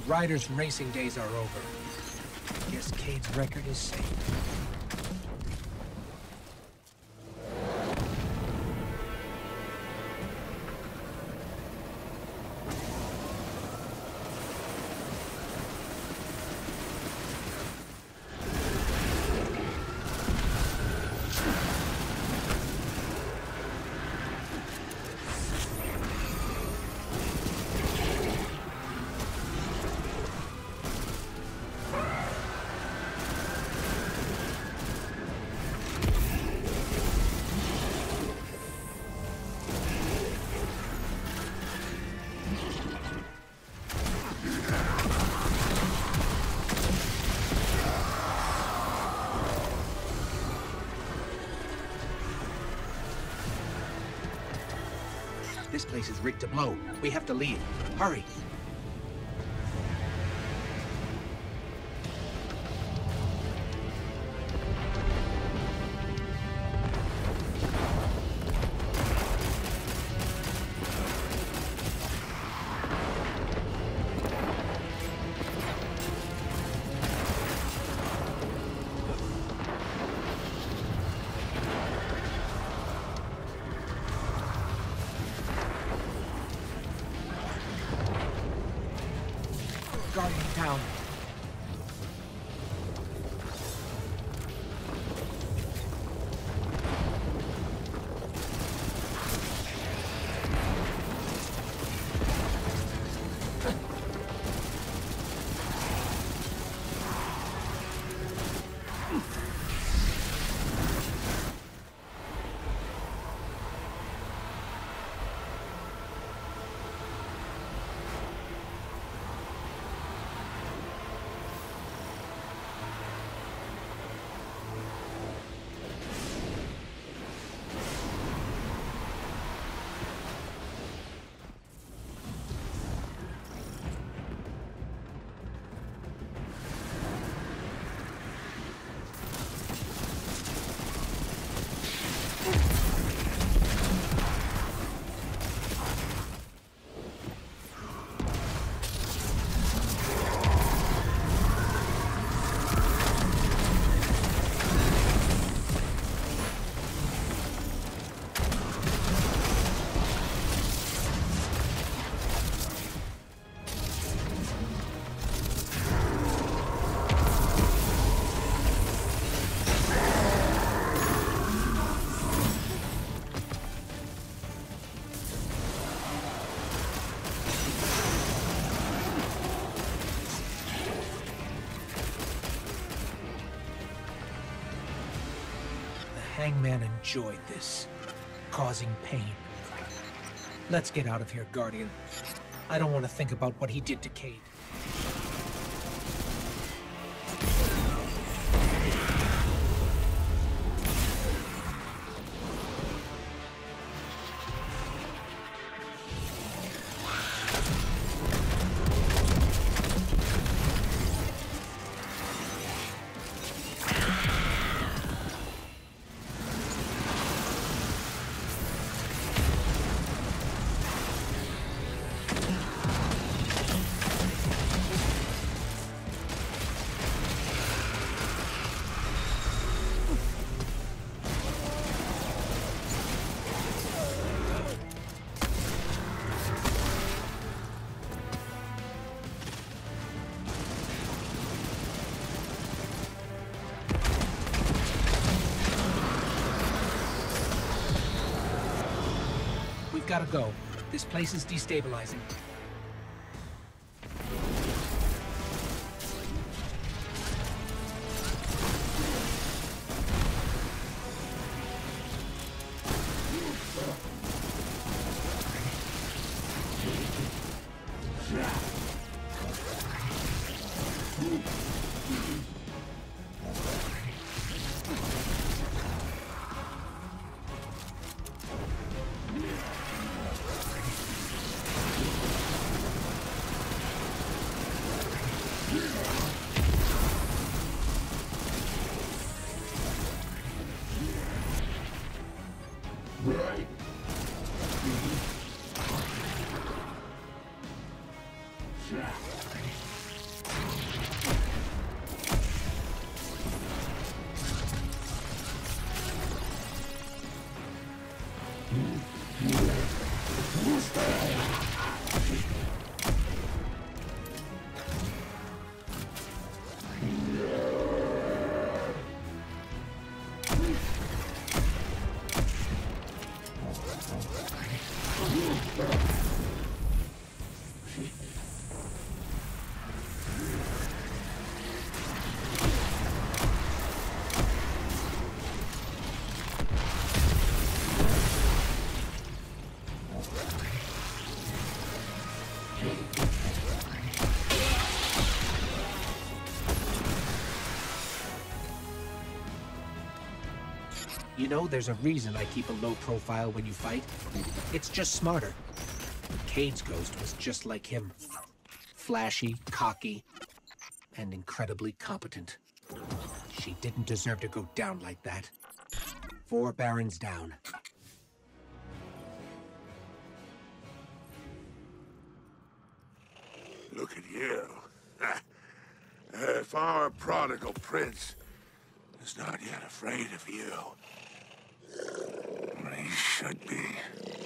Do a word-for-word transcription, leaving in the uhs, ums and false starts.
Ryder's racing days are over. Guess Cade's record is safe. This place is rigged to blow. We have to leave. Hurry! Guardian down. Hangman enjoyed this, causing pain. Let's get out of here, Guardian. I don't want to think about what he did to Cade. We've got to go. This place is destabilizing. You know, there's a reason I keep a low profile when you fight. It's just smarter. Cade's ghost was just like him. Flashy, cocky, and incredibly competent. She didn't deserve to go down like that. Four barons down. Look at you. If our prodigal prince is not yet afraid of you, he should be.